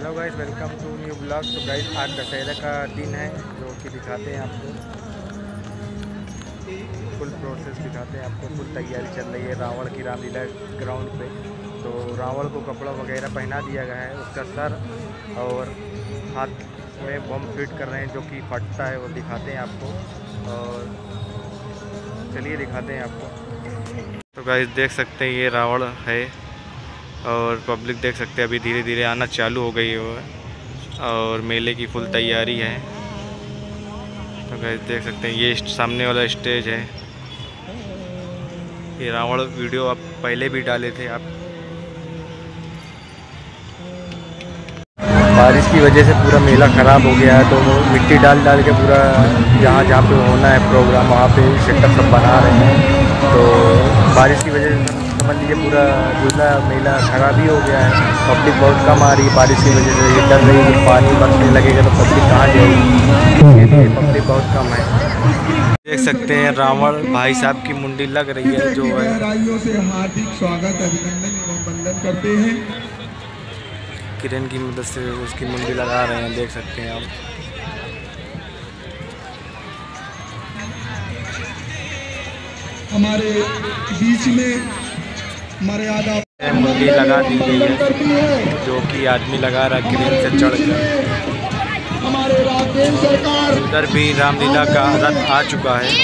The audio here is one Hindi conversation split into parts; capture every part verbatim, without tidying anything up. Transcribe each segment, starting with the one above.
Hello guys, welcome to new blog. तो गाइस आज दशहरा का दिन है जो कि दिखाते हैं आपको, फुल प्रोसेस दिखाते हैं आपको। फुल तैयारी चल रही है रावण की रामलीला ग्राउंड पे। तो रावण को कपड़ा वगैरह पहना दिया गया है, उसका सर और हाथ में बम फिट कर रहे हैं जो कि फटता है, वो दिखाते हैं आपको। और चलिए दिखाते हैं आपको। तो गाइस देख सकते हैं ये रावण है और पब्लिक देख सकते हैं अभी धीरे धीरे आना चालू हो गई है वो, और मेले की फुल तैयारी है। तो गाइस देख सकते हैं ये सामने वाला स्टेज है। ये रावण वीडियो आप पहले भी डाले थे आप। बारिश की वजह से पूरा मेला ख़राब हो गया है, तो मिट्टी डाल डाल के पूरा जहाँ जहाँ पे होना है प्रोग्राम वहाँ पे सेटअप सब बना रहे हैं। तो बारिश की वजह से समझ लीजिए पूरा झूला मेला खराब ही हो गया है। पब्लिक बहुत कम आ रही है बारिश की वजह से। ये डर रही है कि पानी बरसने लगेगा तो पब्लिक कहाँ जाएगी, पब्लिक बहुत कम है। देख सकते हैं रावण भाई साहब की मुंडी लग रही है जो है। से हार्दिक स्वागत अभिनंदन एवं वंदन करते हैं। किरण की मदद से उसकी मुंडी लगा रहे हैं, देख सकते हैं आप। हमारे बीच में मर्यादा मुंडी लगा दी गई है जो कि आदमी लगा रहा किरण से चढ़ कर। हमारे राजेंद्र सरकार उधर भी रामलीला का रथ आ चुका है।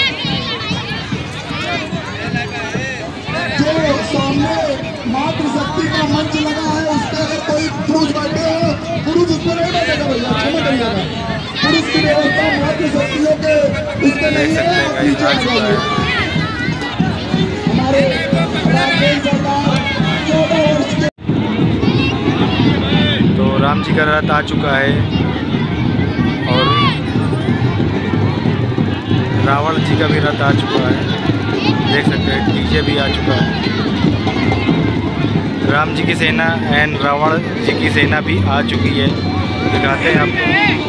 जो सामने मातृशक्ति का मंच लगा है, उसके अगर कोई पुरुष बैठे हो, पुरुष उसमें नहीं बैठेगा भैया, क्षमा करिएगा। पुरुष की व्यवस्था मातृशक्तियों के उसके नहीं है। हमारे राजेंद्र सरकार चौदह वर्ष के। तो राम जी का रथ आ चुका है और रावण जी का भी रथ आ चुका है, देख सकते हैं। डीजे भी आ चुका है। राम जी की सेना एंड रावण जी की सेना भी आ चुकी है, दिखाते हैं आपको।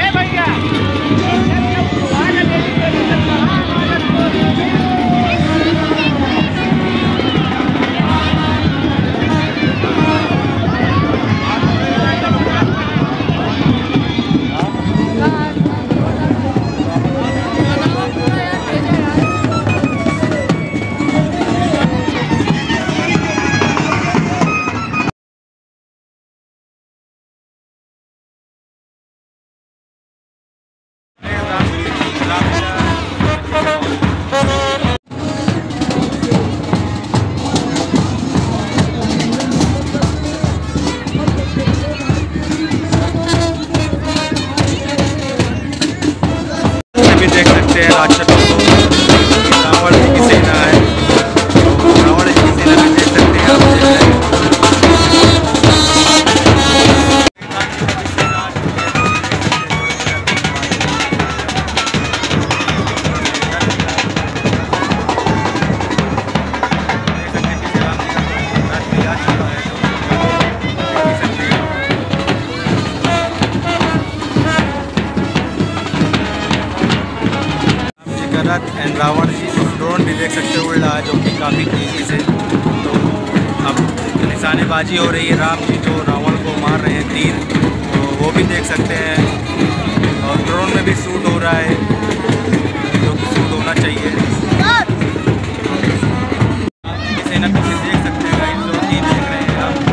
देख सकते हैं राक्षसों को, रावण जी की सेना है। रावण जी की सेना भी देख सकते हैं आप। रथ एंड रावण जी ड्रोन भी देख सकते हो उड़ रहा है जो कि काफ़ी तेज़ी से। तो अब निशानेबाजी हो रही है, राम जी जो रावण को मार रहे हैं तीर, तो वो भी देख सकते हैं। और ड्रोन में भी शूट हो रहा है जो कि शूट होना चाहिए। सेना को भी देख सकते हैं गाइस, जो कि देख रहे हैं आप।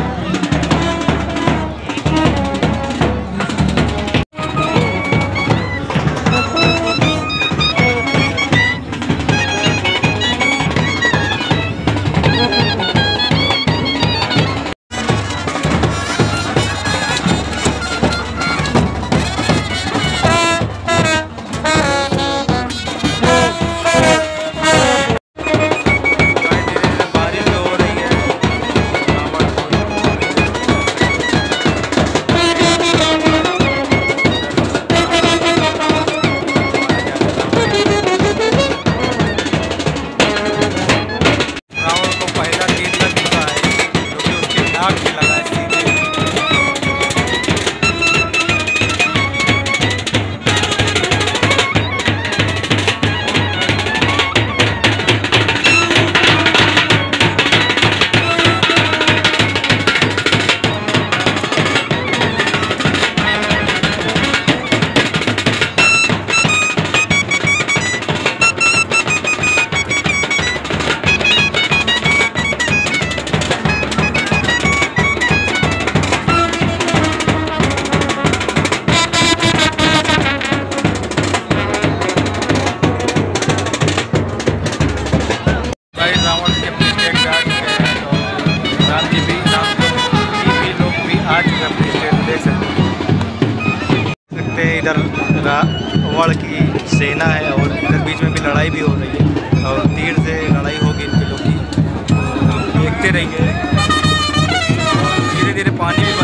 देख सकते हैं सकते हैं इधर रावण की सेना है और इधर बीच में भी लड़ाई भी हो रही है और तीर से लड़ाई होगी इनके लोग की। देखते रहिए, धीरे धीरे पानी